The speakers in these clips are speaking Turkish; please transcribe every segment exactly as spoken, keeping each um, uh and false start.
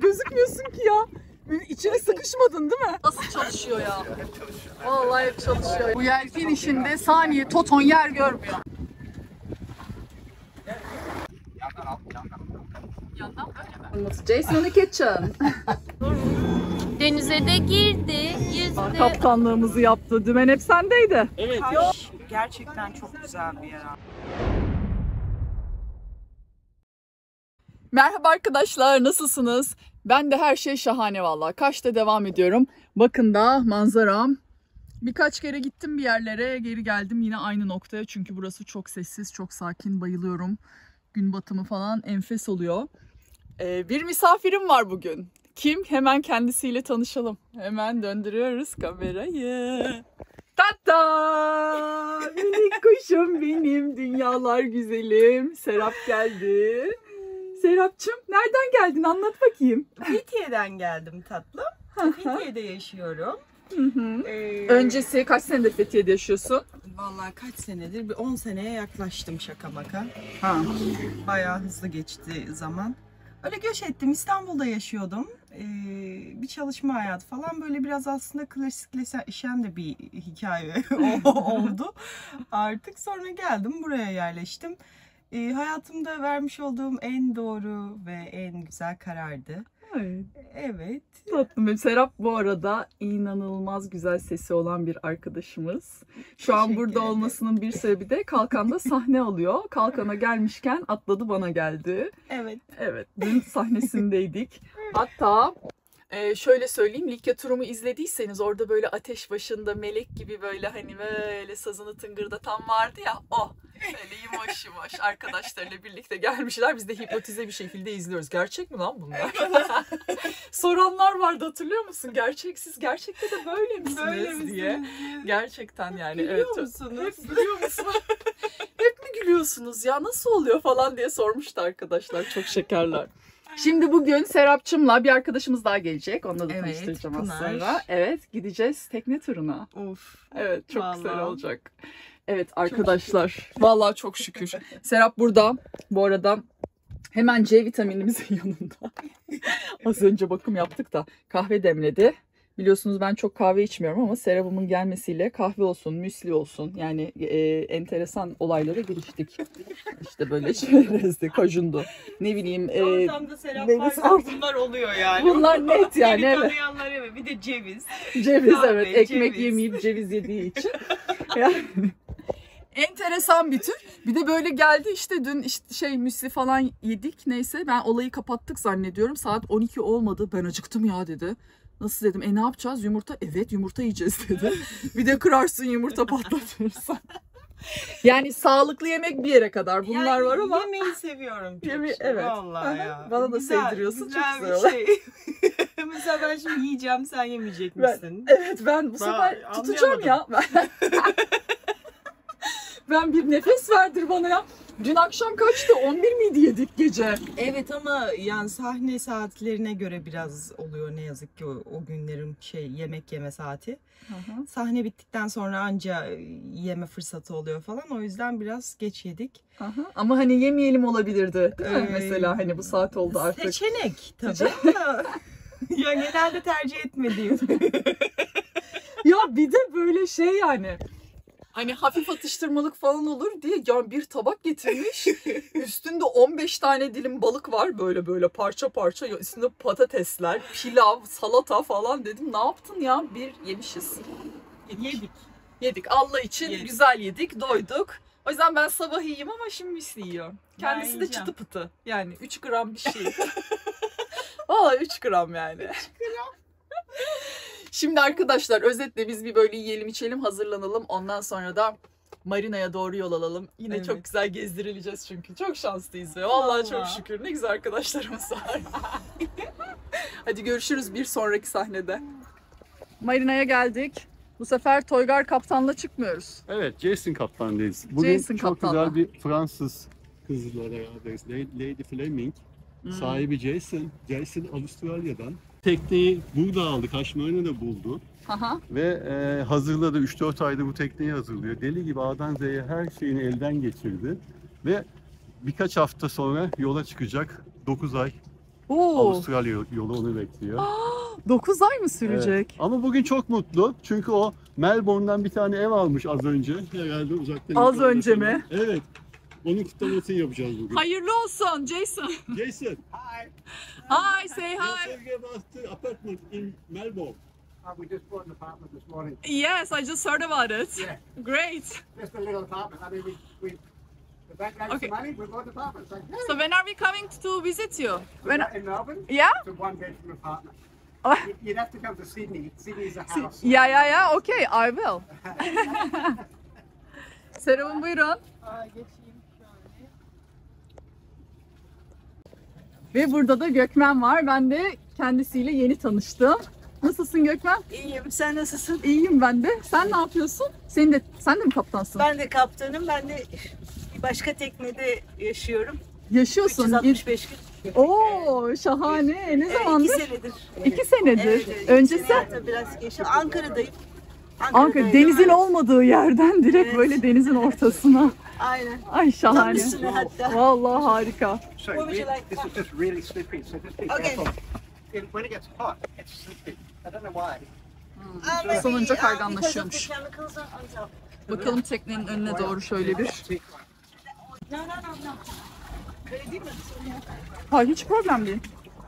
gözükmüyorsun ki ya. İçine sıkışmadın değil mi? Nasıl çalışıyor ya? Vallahi hep çalışıyor. Bu yelken işinde saniye toton yer görmüyor. Yandan böyle mi? Jason'ın kitchen. Denize de girdi, yüzdü. Kaptanlığımızı yaptı. Dümen hep sendeydi. Evet. Gerçekten çok güzel bir yer. Merhaba arkadaşlar, nasılsınız? Ben de her şey şahane vallahi. Kaş'ta devam ediyorum. Bakın da manzaram. Birkaç kere gittim bir yerlere, geri geldim yine aynı noktaya. Çünkü burası çok sessiz, çok sakin, bayılıyorum. Gün batımı falan enfes oluyor. Ee, bir misafirim var bugün. Kim? Hemen kendisiyle tanışalım. Hemen döndürüyoruz kamerayı. Tata! Minik kuşum benim, dünyalar güzelim. Serap geldi. Serapcığım, nereden geldin? Anlat bakayım. Fethiye'den geldim tatlım. Fethiye'de yaşıyorum. Hı hı. Ee, Öncesi kaç senedir Fethiye'de yaşıyorsun? Vallahi kaç senedir? Bir on seneye yaklaştım şaka maka. Ha. Bayağı hızlı geçti zaman. Öyle göç ettim. İstanbul'da yaşıyordum. Ee, bir çalışma hayatı falan böyle biraz aslında klasikleşen de bir hikaye oldu. Artık sonra geldim buraya yerleştim. Ee, hayatımda vermiş olduğum en doğru ve en güzel karardı. Evet. Evet. Tatlım. Serap bu arada inanılmaz güzel sesi olan bir arkadaşımız. Şu an burada ederim. olmasının bir sebebi de Kalkan'da sahne alıyor. Kalkan'a gelmişken atladı bana geldi. Evet. Evet, dün sahnesindeydik. Hatta e, şöyle söyleyeyim, Likya turumu izlediyseniz orada böyle ateş başında melek gibi böyle hani böyle sazını tıngırdatan vardı ya, o. Böyle yumuş yumuş arkadaşlarıyla birlikte gelmişler. Biz de hipnotize bir şekilde izliyoruz. Gerçek mi lan bunlar? Soranlar vardı, hatırlıyor musun? Gerçeksiz, gerçekte de böyle misiniz Böyle diye. misiniz? Gerçekten yani. Gülüyor evet. musunuz? Hep gülüyor musunuz? Hep mi gülüyorsunuz ya? Nasıl oluyor falan diye sormuştu arkadaşlar. Çok şekerler. Şimdi bugün Serapçım'la bir arkadaşımız daha gelecek. Onunla da Evet, tanıştıracağım az Pınar. sonra. Evet, gideceğiz tekne turuna. Of. Evet, çok Vallahi. güzel olacak. Evet arkadaşlar, vallahi çok şükür. Serap burada. Bu arada hemen C vitaminimizin yanında. Az önce bakım yaptık da kahve demledi. Biliyorsunuz ben çok kahve içmiyorum ama Serap'ımın gelmesiyle kahve olsun, müsli olsun, yani e, enteresan olaylara giriştik. İşte böyle şeyler, kajundu. Ne bileyim. E, Ortamda Serap meyve varsa salata. bunlar oluyor yani. Bunlar net yani, Beni evet. tanıyanlar evet. Bir de ceviz. Ceviz, Kahve, evet. Ekmek ceviz. yemeyip ceviz yediği için. Yani enteresan bir tür. Bir de böyle geldi işte dün işte şey müsli falan yedik. Neyse ben olayı kapattık zannediyorum. Saat on iki olmadı. Ben acıktım ya dedi. Nasıl dedim? E ne yapacağız? Yumurta? Evet, yumurta yiyeceğiz dedi. Bir de kırarsın yumurta patlatırsan. Yani sağlıklı yemek bir yere kadar. Bunlar Yani var ama. yemeği seviyorum. Yeme- Yemeği, evet. Vallahi ya. Bana da Güzel, sevdiriyorsun, çok güzel güzel bir oluyor. şey. Mesela ben şimdi yiyeceğim, sen yemeyecek Ben- misin? Evet, ben bu sefer Ben tutacağım ya. Ben bir nefes verdir bana ya. Dün akşam kaçtı? on bir miydi yedik gece? Evet ama yani sahne saatlerine göre biraz oluyor ne yazık ki o, o günlerin şey yemek yeme saati. Hı hı. Sahne bittikten sonra anca yeme fırsatı oluyor falan. O yüzden biraz geç yedik. Aha. Ama hani yemeyelim olabilirdi değil mi? Ee, Mesela hani bu saat oldu artık. Seçenek tabii ama ya genelde tercih etmediğim. Ya bir de böyle şey yani. Hani hafif atıştırmalık falan olur diye ya bir tabak getirmiş. Üstünde on beş tane dilim balık var böyle böyle parça parça. Üstünde patatesler, pilav, salata falan dedim. Ne yaptın ya? Bir yemişiz. Yedik. Yedik. Allah için Yedik. güzel yedik, doyduk. O yüzden ben sabah yiyeyim ama şimdi müsli yiyorum. Kendisi de yiyeceğim. çıtı pıtı. Yani üç gram bir şey. Valla üç gram yani. Şimdi arkadaşlar özetle biz bir böyle yiyelim içelim hazırlanalım. Ondan sonra da marinaya doğru yol alalım. Yine Evet. çok güzel gezdirileceğiz çünkü. Çok şanslıyız ve vallahi, Vallahi. çok şükür. Ne güzel arkadaşlarımız var. Hadi görüşürüz bir sonraki sahnede. Marinaya geldik. Bu sefer Toygar Kaptan'la çıkmıyoruz. Evet, Jason Kaptan'dayız. Bugün Jason çok Kaptan'la. güzel bir Fransız kızla beraberiz. Lady Fleming. Hmm. Sahibi Jason. Jason Avustralya'dan. Tekneyi burada aldı. Kaşmarını da buldu. Aha. Ve e, hazırladı. üç dört ayda bu tekneyi hazırlıyor. Deli gibi A'dan Z'ye her şeyini elden geçirdi. Ve birkaç hafta sonra yola çıkacak. dokuz ay Oo, Avustralya yolu onu bekliyor. dokuz ay mı sürecek? Evet. Ama bugün çok mutlu. Çünkü o Melbourne'dan bir tane ev almış az önce. Herhalde uzaktan. Az yukarıda önce falan. mi? Evet. Onun kutlamasını yapacağız bugün. Hayırlı olsun Jason. Jason. Hi, say You hi. tell me about the apartment in Melbourne. Uh, we just bought an apartment this morning. Yes, I just heard about it. Yeah. Great. Just a little apartment. I mean, we, we the bank gave us Okay. the money, we bought the apartment. So, yeah. So when are we coming to visit you? When? In Melbourne, Yeah? it's a one bedroom apartment. Oh. You- You'd have to come to Sydney. Sydney's a house. Yeah, yeah, yeah. Okay, I will. Serap'ım buyurun. Ve burada da Gökmen var. Ben de kendisiyle yeni tanıştım. Nasılsın Gökmen? İyiyim. Sen nasılsın? İyiyim ben de. Sen ne yapıyorsun? Senin de sen de mi kaptansın? Ben de kaptanım. Ben de bir başka teknede yaşıyorum. Yaşıyorsun. üç yüz altmış beş gün. Oo, şahane. Ne Evet, zamandır? iki senedir. İki senedir. Evet, evet, iki Öncesi sene hatta biraz geçti. Ankara'dayım. Ankara, Ankara'dayım. denizin olmadığı yerden direkt Evet. böyle denizin ortasına. Aynen. Ay Tam şahane. üstüne hatta. Vallahi harika. So What would you re- like? this is just really slippery. So just be Okay. careful. In, when it gets hot, it's slippery. I don't know why. Aa, maybe, Isınınca uh, kayganlaşıyormuş. because of the chemicals on top. Bakalım teknenin önüne doğru şöyle bir. Teak one. No, no, no, no. Öyle değil mi? Hayır hiç problem değil.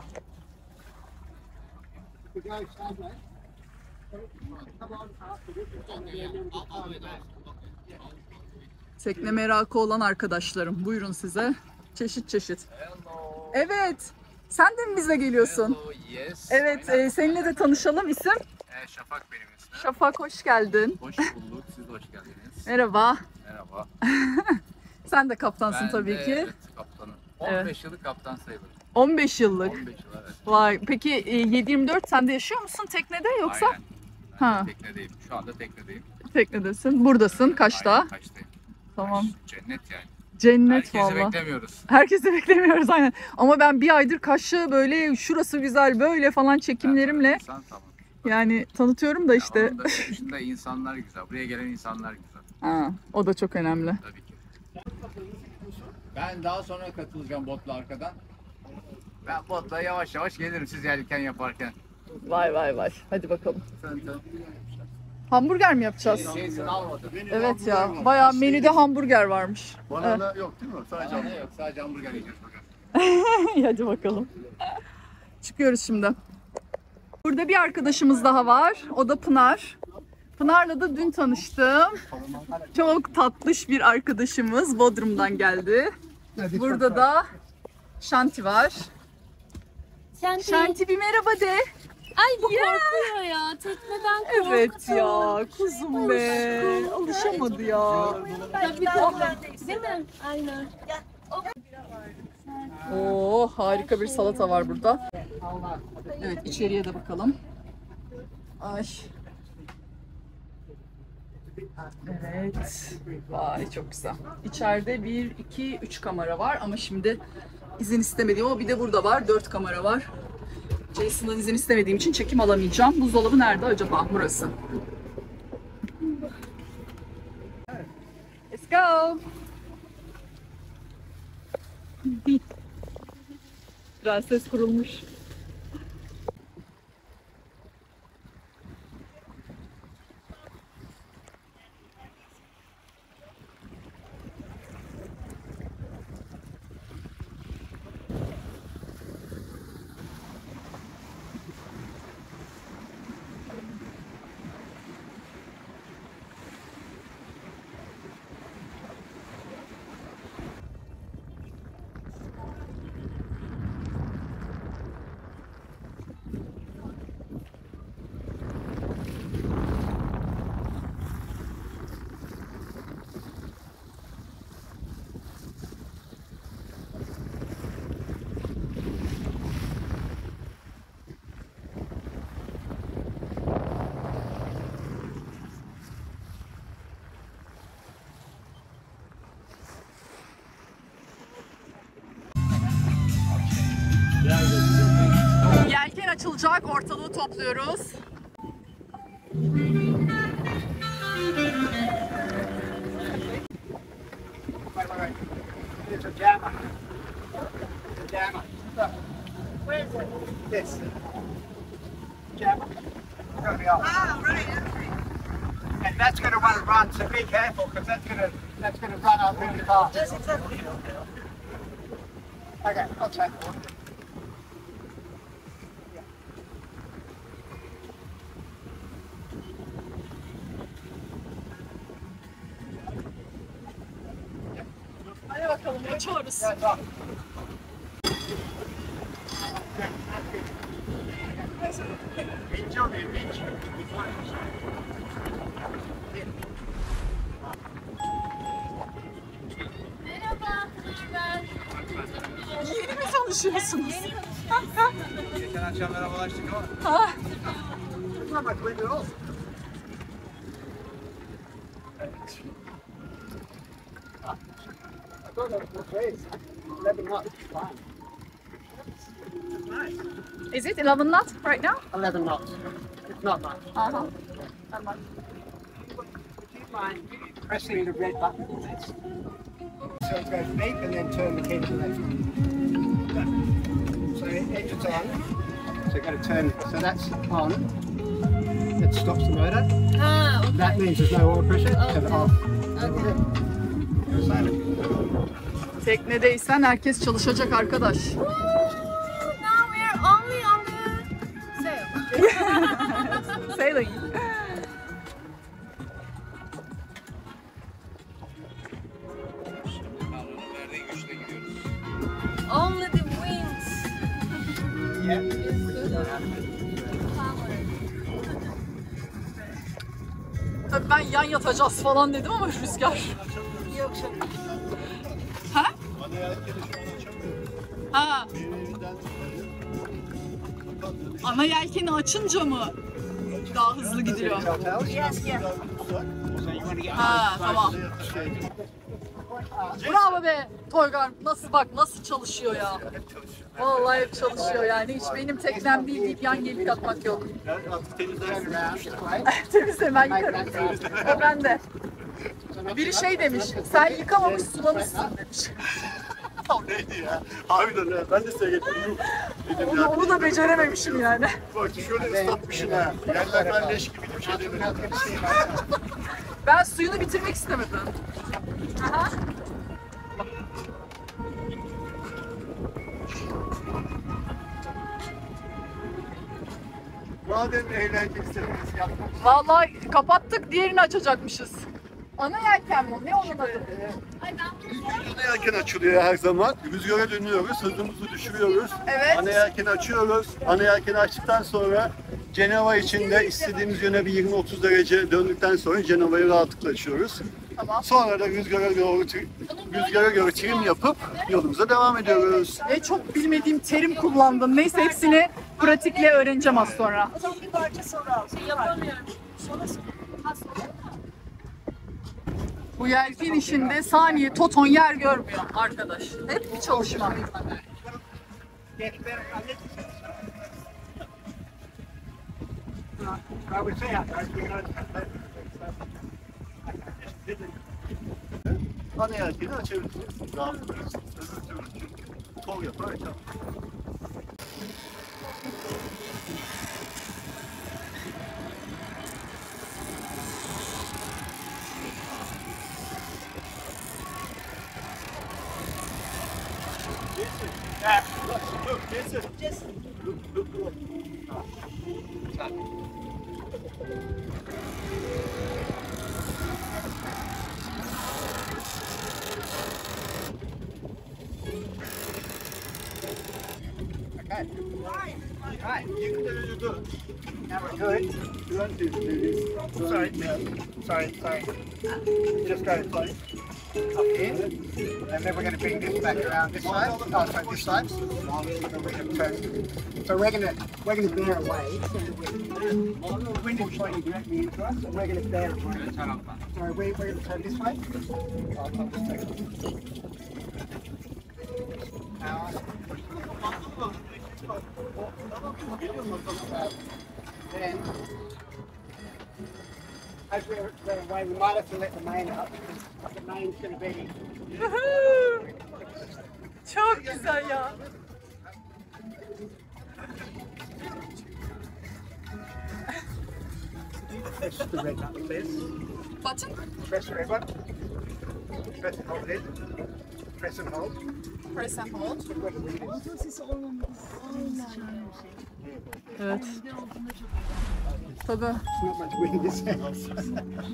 We go sideways. Come on after this. Tekne merakı olan arkadaşlarım. Buyurun size. Çeşit çeşit. Evet. Sen de mi bize geliyorsun? Hello, yes. Evet, e, seninle de tanışalım. İsim? Ee, Şafak benim ismim. Şafak, hoş geldin. Hoş bulduk. Siz de hoş geldiniz. Merhaba. Merhaba. Sen de kaptansın Ben tabii de, ki. Evet, kaptanım. on beş yıllık kaptan sayılırım. on beş yıllık. on beş yıl evet. Vay. Peki e, yedi yirmi dört sen de yaşıyor musun teknede yoksa? Aynen. Ben Ha. de teknedeyim. Şu anda teknedeyim. Teknedesin. Buradasın. Kaçta? Aynen, Kaçtayım. Tamam. Cennet yani. Cennet Herkesi valla. beklemiyoruz. Herkesi beklemiyoruz aynen. Ama ben bir aydır Kaş'ı böyle şurası güzel böyle falan çekimlerimle İnsan tamam. yani tanıtıyorum da işte. Onun da dışında insanlar güzel. Buraya gelen insanlar güzel. Ha, o da çok önemli. Tabii ki. Ben daha sonra katılacağım botla arkadan. Ben botla yavaş yavaş gelirim siz yelken yaparken. Vay vay vay. Hadi bakalım. Sen de Hamburger mi yapacağız? Jason almadı. Evet ya. Bayağı menüde hamburger varmış. Banana yok değil mi? Sadece Ne yok sadece hamburger yiyeceğiz bugün. Hadi bakalım. Çıkıyoruz şimdi. Burada bir arkadaşımız daha var. O da Pınar. Pınar'la da dün tanıştım. Çok tatlış bir arkadaşımız. Bodrum'dan geldi. Burada da Şanti var. Şanti. Şanti bir merhaba de. Ay bu korkuyor ya. Tekneden korkuyor. Evet ya kuzum be. Alışamadı ya. Ya bir de, değil mi? Aynen. Oo harika bir salata var burada. Evet içeriye de bakalım. Ay. Evet. Vay çok güzel. İçeride bir, iki, üç kamera var ama şimdi izin istemediğim o bir de burada var. Dört kamera var. Jason'dan izin istemediğim için çekim alamayacağım. Buzdolabı nerede acaba? Burası. Let's go. Prenses kurulmuş. Yelken açılacak, ortalığı topluyoruz. Wait, wait, wait. It's a jammer. It's a jammer. Look. Where is it? This. Jab. Gotta be off. Ah, right. And that's going to want to run, so be careful because that's going to that's going to run up really fast. That's exactly. Okay, I'll take one. Hadi bakalım açıyoruz. Enjoy the adventure. Merhaba. Ben. Yeni mi tanışıyorsunuz? Geçen akşam merhabalaştık ama. Ha, Not much wind at all. I thought that was great. eleven knots. Fine. is it eleven knots right now? eleven knots. It's not much. Aha. Tamam. Do you mind pressing the red button on this? So it goes beep and then turn the key to the left. So engine's on. So you've got to turn, so that's on. That stops the motor. Ha, okay. That means there's no oil pressure. Turn it off. Okay. You're silent. Teknedeysen herkes çalışacak arkadaş. Woo! Now we're only on the sail. Sailing. Verdiğin güçle gidiyoruz. Only the winds. Yeah. Power. Tabii ben yan yatacağız falan dedim ama rüzgar. Yok canım. Ha? Ana yelkeni şu an açamıyorum. Ha. Yeniden Ana yelkeni açınca mı daha hızlı gidiyor? Hotels. Yes, yeah. So you want to get Ha, tamam. şey, Bravo be Toygar. Nasıl bak nasıl çalışıyor ya. Vallahi hep çalışıyor yani. Hiç benim teknem değil deyip yan gelip atmak yok. yani artık temizlersin. around this way. Temizle ben yıkarım. O bende. Biri şey demiş, sen yıkamamış sulamışsın demiş. Neydi ya? Harbiden ha. Ben de seyrettim. Dedim Onu, ya. onu da becerememişim yani. Bak şöyle ıslatmışsın ha. Yerler ben leş gibi bir şey demedim. Ben suyunu bitirmek istemedim. Aha. Madem eğlenceli sevgilisi yapmak. Vallahi kapattık, diğerini açacakmışız. Ana yelken mi? Ne onun adı? Ana yelken açılıyor her zaman. Rüzgara dönüyoruz, hızımızı düşürüyoruz. Evet. Ana yelkeni açıyoruz. Ana yelkeni açtıktan sonra Cenova içinde istediğimiz yöne bir yirmi otuz derece döndükten sonra Cenova'yı rahatlıkla açıyoruz. Tamam. Sonra da rüzgara doğru tri- rüzgara göre trim yapıp yolumuza devam ediyoruz. Ve çok bilmediğim terim kullandım. Neyse hepsini pratikle öğreneceğim az sonra. O zaman bir parça sonra al. Yapamıyorum. Sonra Bu yelken işinde saniye toton yer görmüyor arkadaş. Hep bir çalışma. I would say out there, we're going Ana yelkeni açabilirsiniz. Rahatlıkla. Öbür türlü çünkü kol yapar açar. Look, Jason. just Look, look, look. Okay. Right, you can do good. Now we're good. You want to do this? Sorry, sorry, sorry. Just go up here, and then we're going to bring this back around this side. Oh, sorry, this side. So we're going to turn. So we're going to we're going to bear away. The wind is pointing directly into us, and we're going to bear away. So we, we're going to turn this way. I'll, I'll just take it. Then, as we're, we're away, we might have to let the main up because the main's going to be. Çok güzel ya. Press the red button, please. Button? Press the red button. Press and hold it. Press and hold. Press and hold. Evet. Tabii. There's not much wind this house. There's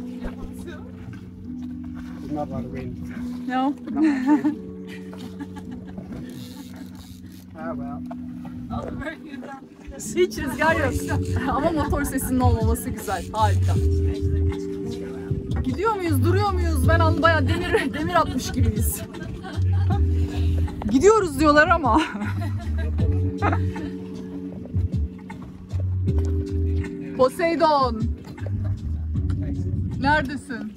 not a lot of wind. No. Ah well. Hiç rüzgar yok. Ama motor sesinin olmaması güzel. Harika. Gidiyor muyuz, duruyor muyuz? Ben an bayağı demir demir atmış gibiyiz. Gidiyoruz diyorlar ama. Poseidon. Neredesin?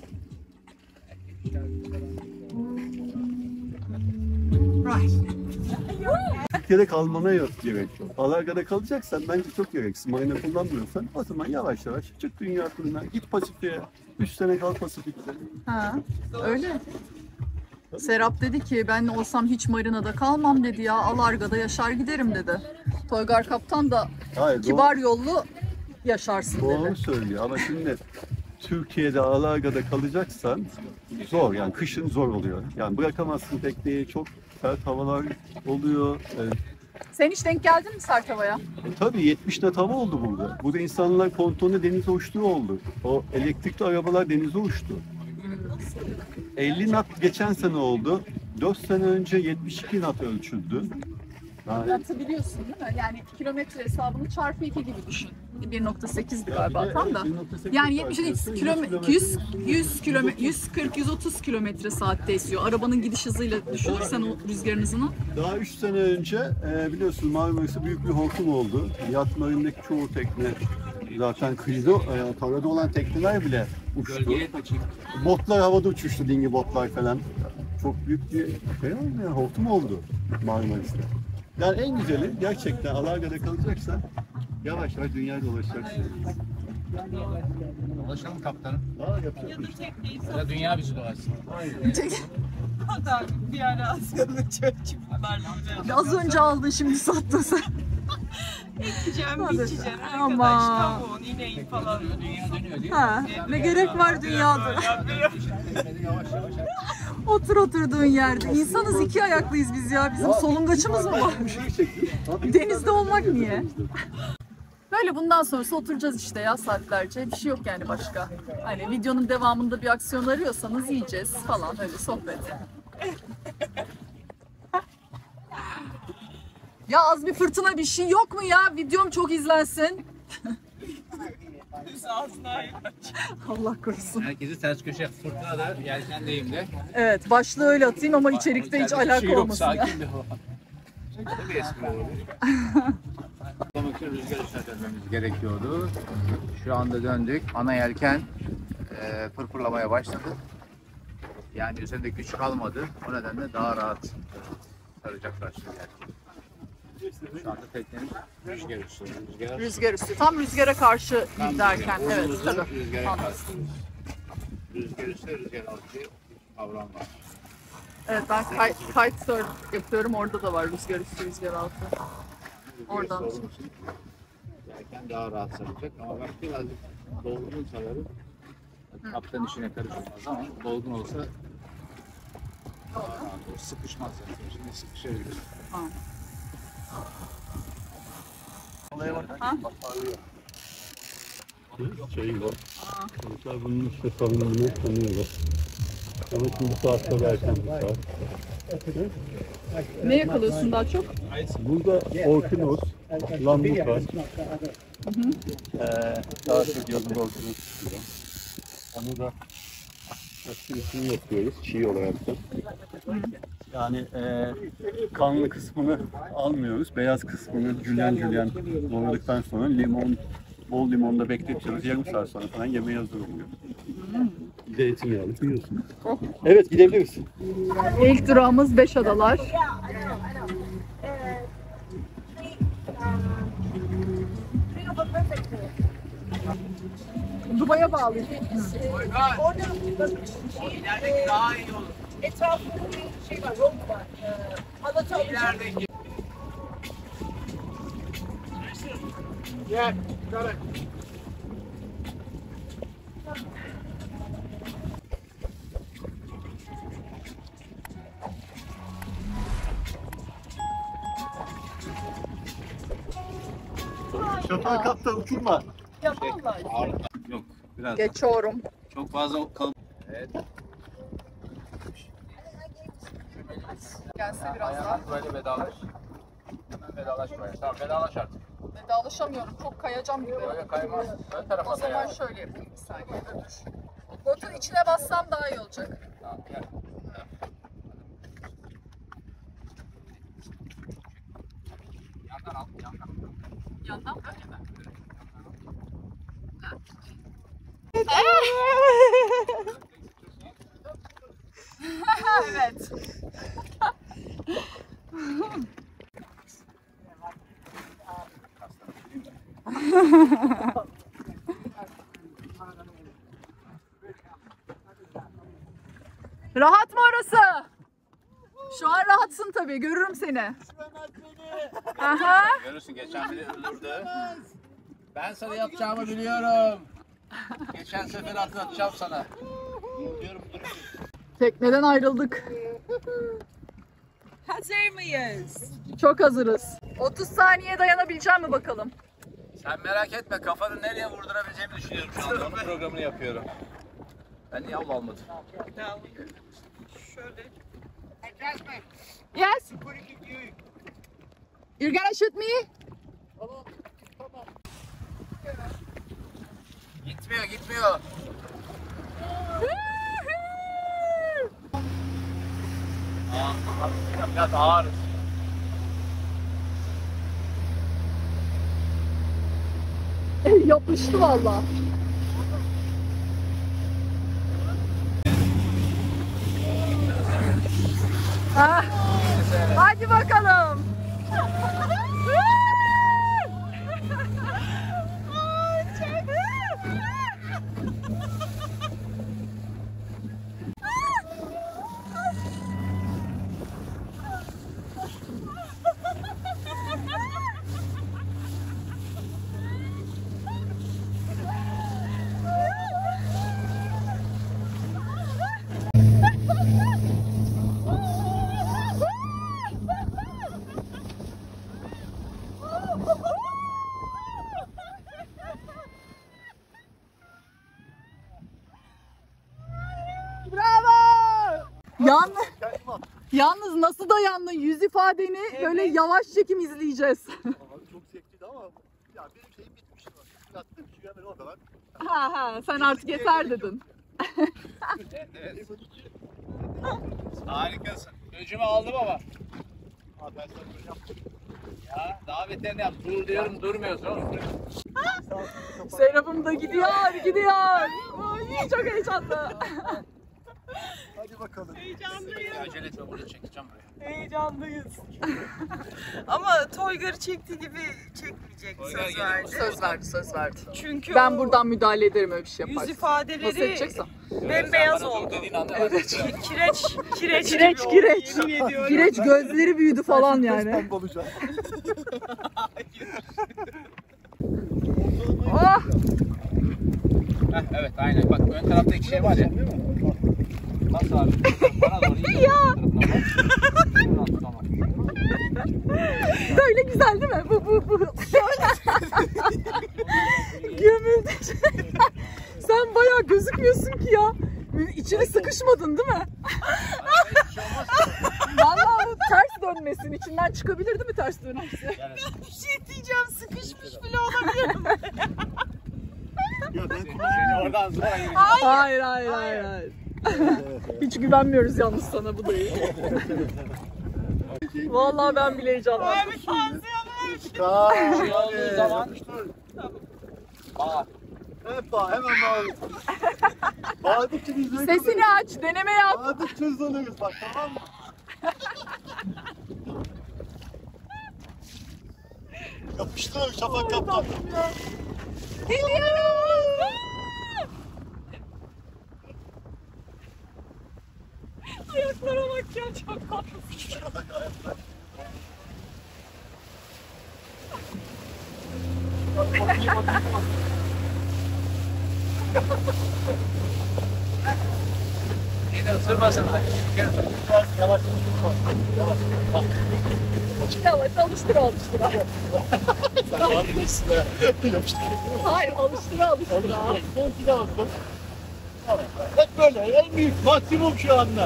Türkiye'de kalmana yok gerek yok. Alaska'da kalacaksan bence çok gereksiz. Marina kullanmıyorsan o zaman yavaş yavaş çık dünya turuna. Git Pasifik'e. üç sene kal Pasifik'te. Ha, öyle. Serap dedi ki ben olsam hiç marinada kalmam dedi ya. Alarga'da yaşar giderim dedi. Toygar Kaptan da Hayır, kibar yollu yaşarsın doğru, doğru dedi. söylüyor ama şimdi Türkiye'de Alaska'da kalacaksan zor, yani kışın zor oluyor. Yani bırakamazsın tekneyi, çok sert havalar oluyor. Evet. Sen hiç denk geldin mi sert havaya? E tabii yetmiş net hava oldu burada. Burada insanlar pontonla denize uçtuğu oldu. O elektrikli arabalar denize uçtu. elli knot geçen sene oldu. dört sene önce yetmiş iki knot ölçüldü. Yani, Yatabiliyorsun değil mi? Yani kilometre hesabını çarpı iki gibi düşün. bir nokta sekizdi galiba tam da. Yani yetmiş kilometre, yüz, yüz kilometre, yüz kırk yüz otuz kilometre saatte esiyor. Arabanın gidiş hızıyla düşünürsen o rüzgarın hızını. Daha üç sene önce e, biliyorsun Marmaris'te büyük bir hortum oldu. Yat marinindeki çoğu tekne zaten kıyıda, e, karada olan tekneler bile uçtu. Botlar havada uçuştu, dingi botlar falan. Çok büyük bir şey oldu ya, hortum oldu Marmaris'te. Yani en güzeli gerçekten Alaska'da kalacaksan yavaş yavaş dünyayı dolaşacaksın. Dolaşalım kaptanım. Aa, yapacak bir şey. Ya da dünya bizi dolaşsın. Hatta bir ara Asya'da çöpçü bunlarla. Az önce aldın şimdi sattın sen. Ekeceğim, biçeceğim Ama. arkadaş, tavuğun, ineğin falan. Dünya dönüyor değil mi? Ha, ne gerek var dünyada? Yavaş yavaş. Otur oturduğun yerde. İnsanız, iki ayaklıyız biz ya. Bizim solungaçımız mı var? Denizde olmak niye? Böyle bundan sonrası oturacağız işte ya saatlerce. Bir şey yok yani başka. Hani videonun devamında bir aksiyon arıyorsanız yiyeceğiz falan, öyle sohbet. Ya az bir fırtına bir şey yok mu ya? Videom çok izlensin. Allah korusun. Herkesi ters köşe fırtına da yelkendeyim de. Evet, başlığı öyle atayım ama içerikte hiç alaka şey yok, olmasın. Ya. sakin de o. Tabii espri olur. Atlamak için rüzgar işaretlememiz gerekiyordu. Şu anda döndük. Ana yelken e, fırfırlamaya başladı. Yani üzerinde güç kalmadı. O nedenle daha rahat saracaklar şimdi yelken. Şu anda teknenin rüzgar üstü. Rüzgar, Rüzgar üstü. Tam rüzgara karşı tam giderken. rüzgar, Evet, uzun tabii. uzun rüzgara Anladım. karşı. Rüzgar üstü, rüzgar altı kavram var. Evet, ben kite, kitesurf yapıyorum. Orada da var rüzgar üstü, rüzgar altı. Oradan. Rüzgar olduğu için yelken daha rahat saracak ama ben birazcık dolgun sararım. Kaptan işine karışmaz ama dolgun olsa daha rahat olur. Sıkışmaz yani. Şimdi sıkışabilir. Ha. Şey var. Mesela bunun işte salınımını tanıyorlar. Ama şimdi bu saatte erken bir saat. Ne yakalıyorsun daha çok? Burada orkinos, lambuka, eee daha çok yazın orkinos tutuyor. Onu da aşırısını yapıyoruz çiğ olarak da. Yani eee kanlı kısmını almıyoruz, beyaz kısmını cülen cülen doğradıktan sonra limon, bol limonda bekletiyoruz. Yarım saat sonra falan yemeğe hazır oluyor. Zeytinyağlı biliyorsun. Evet, gidebiliriz. İlk durağımız Beşadalar. Dubai'ye bağlı. İlerideki daha iyi olur. Etrafında bir şey var, yol var. Halatı alacağım. Yeah, got it. Şafak kaptan uçurma. Ya vallahi. Yok. Biraz. Geçiyorum. Çok fazla kalıp. Evet. Gelse biraz daha. Ayağını böyle vedalaş. Hemen vedalaş böyle. Tamam vedalaş artık. Vedalaşamıyorum. Çok kayacağım gibi. Böyle kaymaz. Ön tarafa O zaman kayar. şöyle yapayım bir saniye. Dur. Botun içine bassam daha iyi olacak. Tamam gel. Yandan al. Yandan. Yandan böyle mi? Evet. Rahat mı orası? Şu an rahatsın tabii. Görürüm seni. Aha. Görürsün geçen biri öldürdü. Ben sana yapacağımı biliyorum. Geçen sefer atlatacağım sana. Diyorum dur. Tekneden ayrıldık. Hazır mıyız? Çok hazırız. otuz saniye dayanabileceğim mi bakalım? Sen merak etme kafanı nereye vurdurabileceğimi düşünüyorum şu anda. Onun programını yapıyorum. Ben niye avlu almadım? Şöyle. Yes. You're gonna shoot me? Gitmiyor gitmiyor. Aa, biraz ağır. Yapıştı valla. Ah, hadi bakalım. Bravo! Yalnız, yalnız nasıl dayandın? Yüz ifadeni böyle yavaş çekim izleyeceğiz. Çok zevkliydi ama ya benim şeyim bitmiş. Yattım ki hemen o kadar. Ha ha, sen artık yeter dedin. Evet, evet. Harikasın. Öcümü aldım ama. Abi ben sana böyle yaptım. Ya daha beterini yap. Dur diyorum durmuyorsun oğlum. Serap'ım da gidiyor, gidiyor. Ay, çok heyecanlı. Hadi bakalım. Acele etme burada çekeceğim buraya. Heyecanlıyız. Ama Toygar'ı çektiği gibi çekmeyecek Toygar söz geliyor. verdi. Söz verdi, söz verdi. Çünkü Ben o buradan müdahale ederim öyle bir şey yüz yaparsın. Nasıl ifadeleri edeceksen. bembeyaz Bana dur oldu. dediğin anda ben de yapacağım. Kireç, kireç, Kireç, gibi oldu, kireç. yemin ediyorum. Kireç gözleri büyüdü falan yani. Pembe olacak. Oh! Heh, evet aynen bak ön taraftaki şey var ya. Nasıl abi? Bana doğru iyi. Ya. Tamam. Böyle güzel değil mi? Bu bu bu. Gömüldü. Sen bayağı gözükmüyorsun ki ya. İçine sıkışmadın değil mi? Vallahi bu ters dönmesin. İçinden çıkabilir değil mi ters dönerse? Bir şey diyeceğim, sıkışmış bile olabilir. Ya ben Seni oradan zor ayıracağım. Hayır hayır hayır hayır. Hiç güvenmiyoruz yalnız sana bu da iyi. Vallahi ben bile heyecanlandım. Şey olduğu zaman bağır. Hep bağ, hemen bağırırız. Bağırdıkça biz zevk Sesini aç, deneme yap. Bağırdıkça hızlanırız bak, tamam mı? Yapıştır Şafak kaptan. Gidiyoruz. Ayaklara bak ya, çok tatlısın. Yine ısırmasın da. Gel. Yavaş yavaş. Yavaş. Bak. Evet, alıştıra alıştıra. Hayır, alıştıra alıştıra. Hep böyle en büyük maksimum şu anda.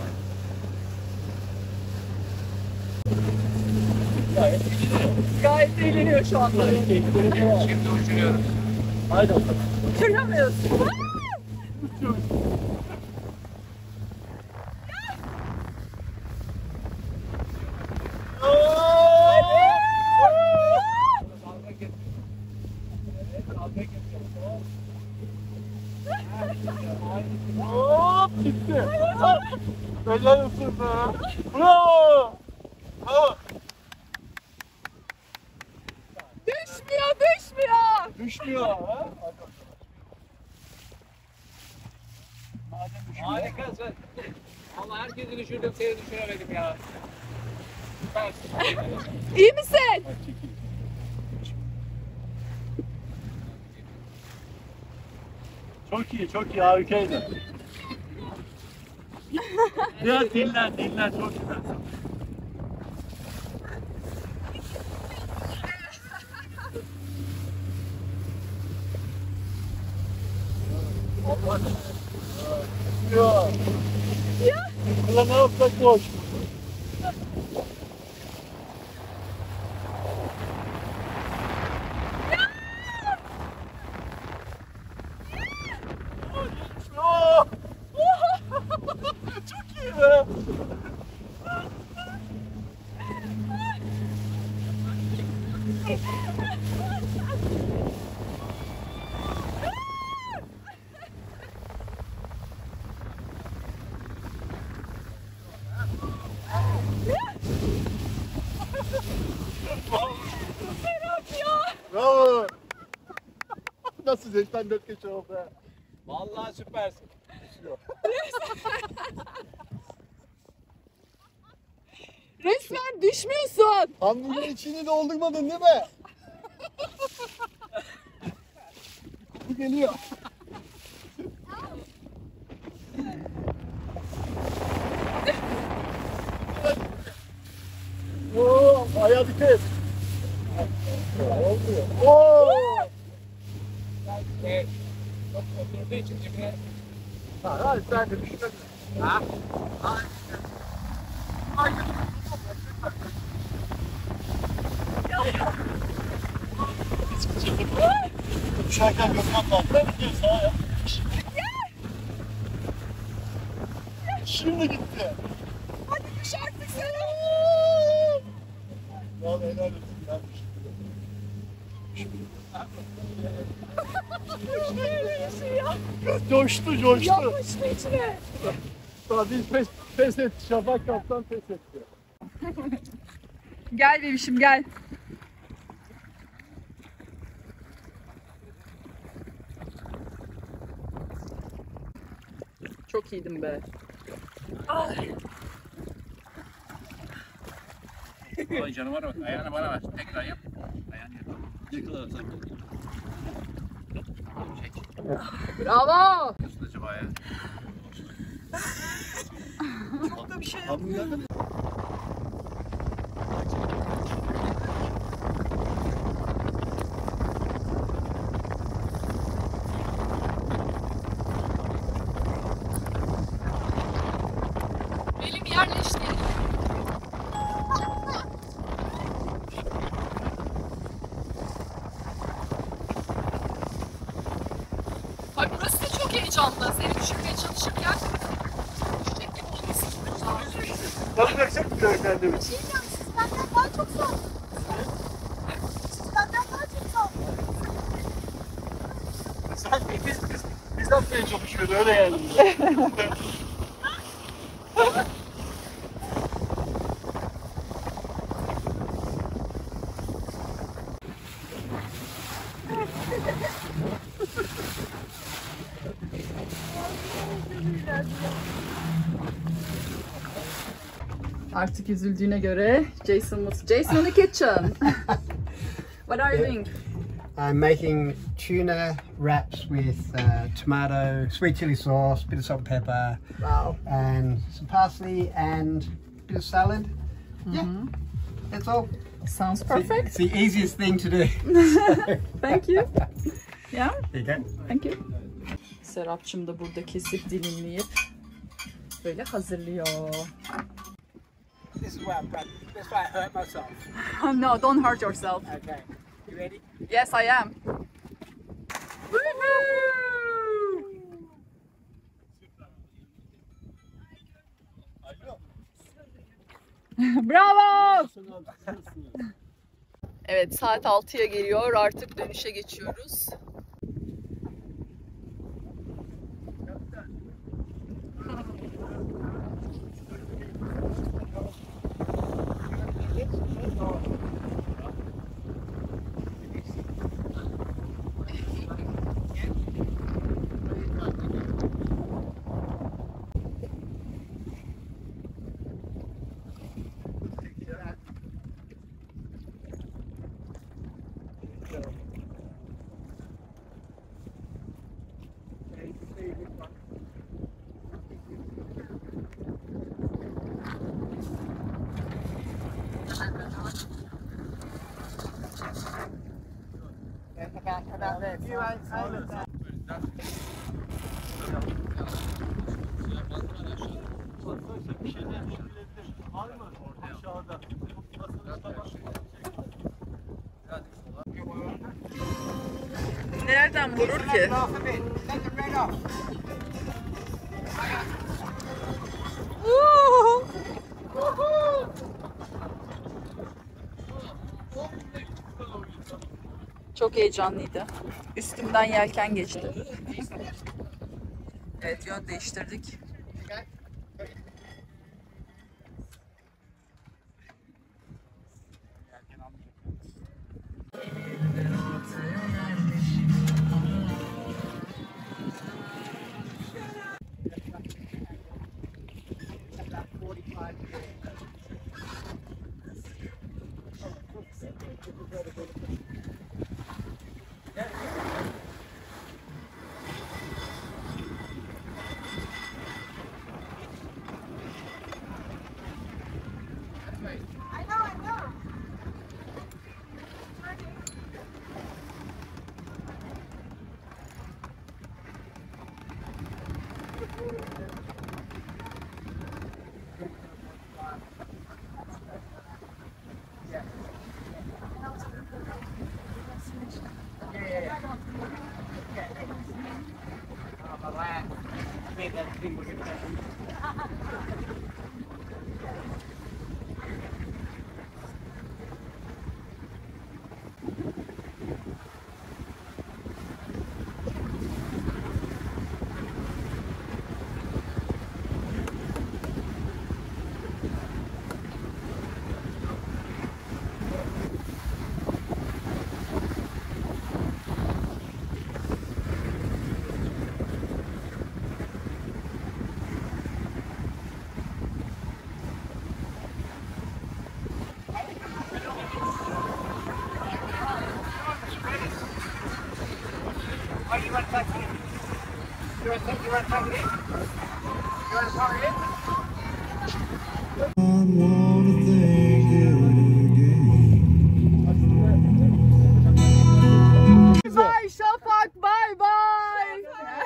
Gayet eğleniyor şu anda. Şimdi uçuruyoruz. Haydi bakalım. Uçuruyor muyuz? Hop gitti. Helal olsun be. Bravo. Bravo. Düşmüyor, düşmüyor. Düşmüyor ha. Harikasın. Ama herkesi düşürdüm, seni düşüremedim ya. İyi misin? Çok iyi, çok iyi, harikaydı. Biraz dinlen, dinlen, çok güzel. Ya. Ya. Ulan ne yapsak boş. Ya. Çok iyi be. Bravo. Nasıl seksen dört geçiyor oldu ha? Vallahi süpersin. Resmen düşmüyorsun. Hamburger içini doldurmadın değil mi? Bu geliyor. Oo, ayağı dikkat et. Olmuyor. Oo! Evet. Çok oturduğu için cebine. Ha, hadi sen de düşünün. Ha? Düşerken gökhan var. Ne gidiyor sağa ya? Şimdi gitti. Hadi düş artık sen. Vallahi helal olsun. Gelmiş. Coştu, coştu. Yapmıştı içine. Tabii pes, pes etti. Şafak kaptan pes etti. Gel bebişim gel. Çok iyiydin be. Oy canım var bak. Ayağını bana ver. Tekrar yap. Ayağını yap. Yakala sen. Çek. Bravo. Nasıl acaba ya? Çok da bir şey yok. Hamburger'de mi? Benim yerleşti. Ay burası da çok heyecanlı. Seni düşürmeye çalışırken düşecek gibi olması çok güzel. Yapacak mı kendimiz? Siz benden daha çok sağ Siz benden daha çok sağ Sen biz, biz, biz atmaya çalışıyoruz öyle yani. Artık üzüldüğüne göre Jason must. Jason in the kitchen. What are you doing? I'm making tuna wraps with uh, tomato, sweet chili sauce, bit of salt and pepper, Wow. and some parsley and a bit of salad. Yeah. That's all. Sounds perfect. It's the easiest thing to do. Thank you. Yeah, There you go. thank you. Serapçım da burada kesip dilimleyip böyle hazırlıyor. This is where I'm practicing. This is where I hurt myself. No, don't hurt yourself. Okay. You ready? Yes, I am. Bravo! Evet, saat altıya geliyor. Artık dönüşe geçiyoruz. About, about there. If you ain't saying that. Nereden vurur ki? Off a bit. Let the red off. Çok heyecanlıydı. Üstümden yelken geçti. Evet, yön değiştirdik. Oh, you want to tuck it in? You want to tuck, you want to tuck it in? You want to tuck it in? Bye Şafak, bye bye.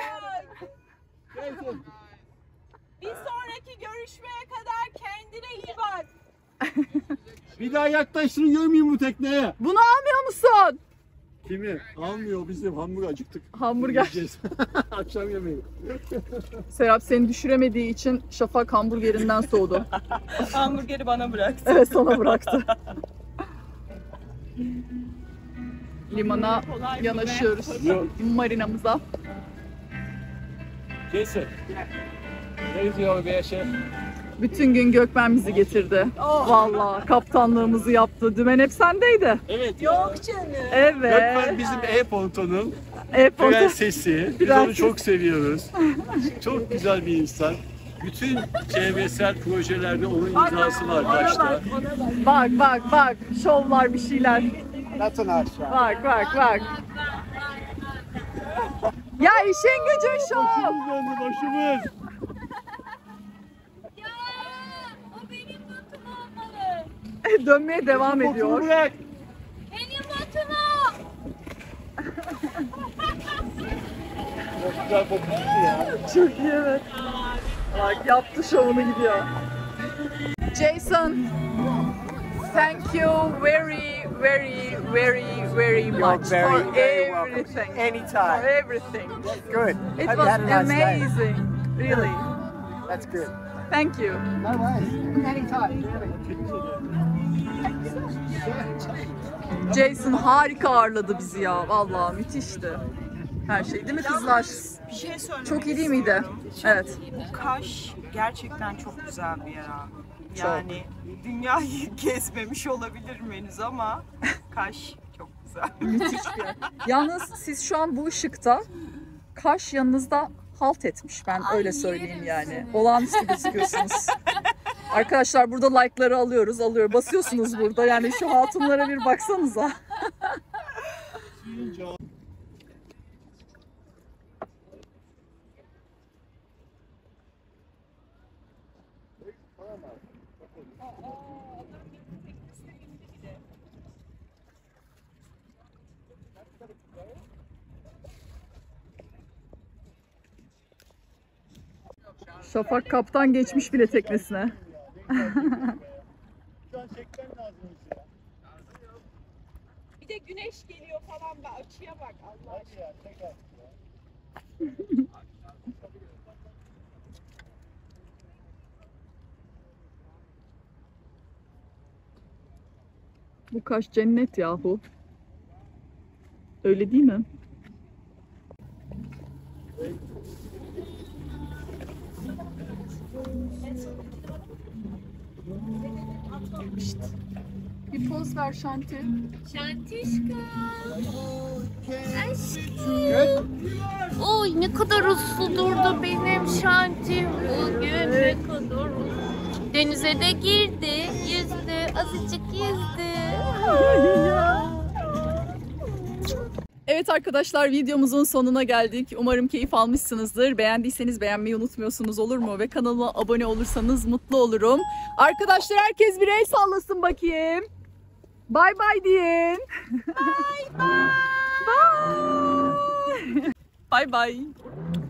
Bir sonraki görüşmeye kadar kendine iyi bak. Bir daha yaklaştırın, görmeyeyim bu tekneye. Bunu almıyor musun? Kimi? Almıyor, bizim hamburger acıktık. Hamburger. Yiyeceğiz. Akşam yemeği. Serap seni düşüremediği için Şafak hamburgerinden soğudu. Hamburgeri bana bıraktı. Evet, sana bıraktı. Limana yanaşıyoruz. Marinamıza. Jason. There is your bear. Bütün gün Gökmen bizi getirdi. Vallahi kaptanlığımızı yaptı. Dümen hep sendeydi. Evet. Yok canım. Evet. Gökmen bizim E-Ponto'nun E-Ponto. prensesi. Biz Prenses. onu çok seviyoruz. Çok güzel bir insan. Bütün çevresel projelerde onun imzası var başta. Bak bak bak. Şovlar, bir şeyler. That's a nice shot. Bak bak bak. Ya işin gücün şov. Başımız döndü, başımız. Ya o benim notum olmalı. dönmeye dönmeye devam ediyor. Benim botumu. Çok iyi, evet. Bak yaptı şovunu, gidiyor. Jason, thank you very very very very much very, for very welcome. everything. Anytime. For everything. Good. It Hope you was had a nice day. amazing. Really. That's good. Thank you. No worries. Anytime. Jason harika ağırladı bizi ya. Vallahi müthişti. Her şey değil mi kızlar? Bir şey söylemek Çok iyi değil miydi? istiyorum. Evet. Kaş gerçekten çok güzel bir yer abi. Yani dünyayı gezmemiş olabilirim henüz ama Kaş çok güzel. Müthiş bir yer. Yalnız siz şu an bu ışıkta Kaş yanınızda halt etmiş. Ben öyle söyleyeyim yani. Olağanüstü gözüküyorsunuz. Arkadaşlar burada like'ları alıyoruz, alıyor. Basıyorsunuz burada. Yani şu hatunlara bir baksanıza. Şafak kaptan geçmiş bile teknesine. Bir de güneş geliyor falan da açıya bak Allah aşkına. Bu Kaş cennet yahu. Öyle değil mi? Bir poz ver Şanti. Şantişka. Aşkım. Oy ne kadar uslu durdu benim Şantim bugün, ne kadar uslu. Denize de girdi, yüzdü, azıcık yüzdü. Evet arkadaşlar, videomuzun sonuna geldik. Umarım keyif almışsınızdır. Beğendiyseniz beğenmeyi unutmuyorsunuz, olur mu? Ve kanalıma abone olursanız mutlu olurum. Arkadaşlar herkes bir el sallasın bakayım. Bay bay deyin. Bay bay. Bay bay.